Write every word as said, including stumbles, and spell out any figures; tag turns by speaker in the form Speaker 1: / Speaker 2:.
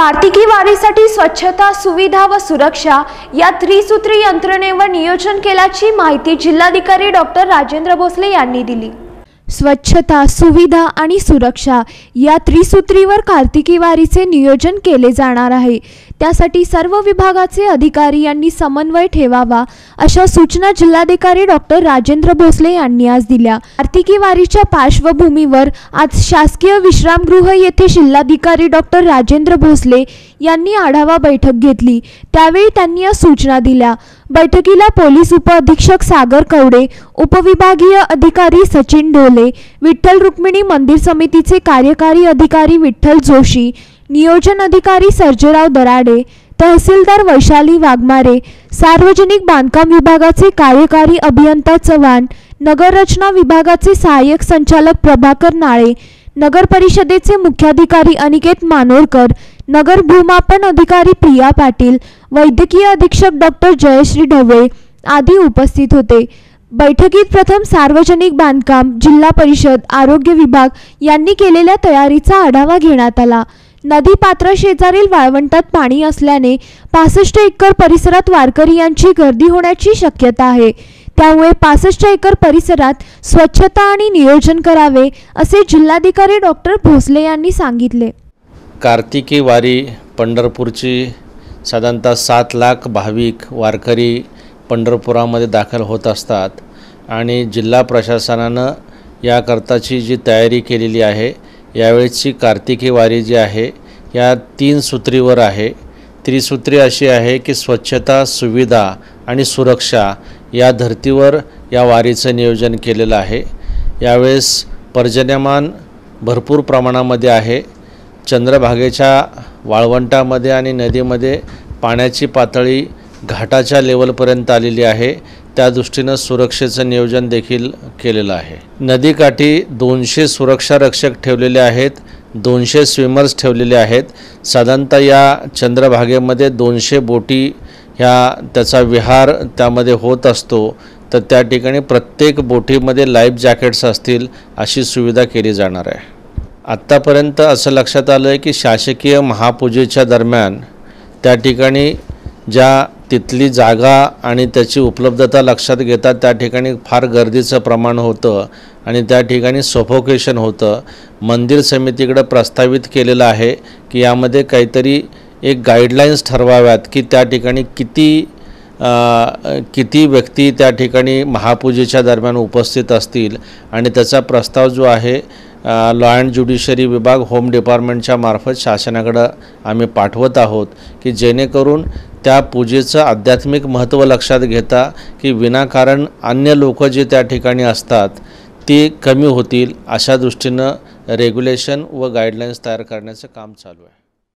Speaker 1: कार्तिकी वारीसाठी स्वच्छता, सुविधा व सुरक्षा या त्रिसूत्री यंत्रणेवर नियोजन केल्याची माहिती जिल्हाधिकारी डॉक्टर राजेंद्र भोसले यांनी दिली। स्वच्छता, सुविधा आणि सुरक्षा या त्रिसूत्रीवर कार्तिकी वारीचे नियोजन केले जाणार आहे। त्यासाठी सर्व विभागाचे अधिकारी यांनी समन्वय ठेवावा अशा सूचना जिल्हाधिकारी डॉक्टर राजेंद्र भोसले यांनी आज दिल्या। कार्तिकी वारीच्या पार्श्वभूमीवर आज शासकीय विश्रामगृह येथे जिल्हाधिकारी डॉक्टर राजेंद्र भोसले यांनी आढावा बैठक घेतली। त्यावेळी त्यांनी या सूचना दिल्या। बैठकीला पोलीस उपअधीक्षक सागर कवडे, उपविभागीय अधिकारी सचिन ढोले, विठ्ठल रुक्मिणी मंदिर समितीचे कार्यकारी अधिकारी विठ्ठल जोशी, नियोजन अधिकारी सर्जेराव दराडे, तहसीलदार वैशाली वाघमारे, सार्वजनिक बांधकाम विभागाचे कार्यकारी अभियंता चव्हाण, नगर रचना विभागाचे सहाय्यक संचालक प्रभाकर नाळे, नगर परिषदेचे मुख्याधिकारी अनिकेत मानोरकर, नगर भूमापन अधिकारी प्रिया पाटील, वैद्यकीय अधीक्षक डॉक्टर जयश्री ढवळे आदी उपस्थित होते। बैठकीत प्रथम सार्वजनिक बांधकाम, जिल्हा परिषद, आरोग्य विभाग यांनी केलेल्या तयारीचा आढावा घेण्यात आला। नदी पात्र शेजारील वाळवंटात पाणी असल्याने पासष्ट एकर परिसरात वारकरी यांची गर्दी होण्याची शक्यता आहे। त्यामुळे पासष्ट एकर परिसरात स्वच्छता आणि नियोजन करावे असे जिल्हाधिकारी डॉक्टर भोसले यांनी सांगितले।
Speaker 2: कार्तिकी वारी पंढरपूरची साधारणतः सात लाख भाविक वारकरी पंढरपुरामध्ये दाखल होत असतात आणि जिल्हा प्रशासनानं याकरताची जी तयारी केलेली आहे, यावेळची कार्तिकी वारी जी आहे या तीन सूत्रीवर आहे। त्रिसूत्री अशी आहे की स्वच्छता, सुविधा आणि सुरक्षा या धर्तीवर या वारीचं नियोजन केलेलं आहे। यावेळेस पर्जन्यमान भरपूर प्रमाणामध्ये आहे। चंद्रभागेच्या वाळवंटामध्ये आणि नदीमध्ये पाण्याची पातळी घाटाच्या लेवलपर्यंत आलेली आहे। त्या दृष्टीनं सुरक्षेचं नियोजन देखील केलेलं आहे। नदीकाठी दोनशे सुरक्षा रक्षक ठेवलेले आहेत, दोनशे स्विमर्स ठेवलेले आहेत। साधारणतः या चंद्रभागेमध्ये दोनशे बोटी ह्या त्याचा विहार त्यामध्ये होत असतो, तर त्या ठिकाणी प्रत्येक बोटीमध्ये लाईफ जॅकेट्स असतील अशी सुविधा केली जाणार आहे। आत्तापर्यंत असं लक्षात आलं आहे की शासकीय महापूजेच्या दरम्यान त्या ठिकाणी ज्या तिथली जागा आणि त्याची उपलब्धता लक्षात घेता त्या ठिकाणी फार गर्दीचं प्रमाण होतं आणि त्या ठिकाणी सफोकेशन होतं। मंदिर समितीकडे प्रस्तावित केलेलं आहे की यामध्ये काहीतरी एक गाईडलाईन्स ठरवाव्यात की त्या ठिकाणी किती किती व्यक्ती त्या ठिकाणी महापूजेच्या दरम्यान उपस्थित असतील आणि त्याचा प्रस्ताव जो आहे लॉ अँड ज्युडिशरी विभाग, होम डिपार्टमेंटच्या मार्फत शासनाकडे आम्ही पाठवत आहोत की जेणेकरून त्या पूजेचं आध्यात्मिक महत्त्व लक्षात घेता की विनाकारण अन्य लोक जे त्या ठिकाणी असतात ते कमी होतील अशा दृष्टीनं रेग्युलेशन व गाईडलाईन्स तयार करण्याचं काम चालू आहे।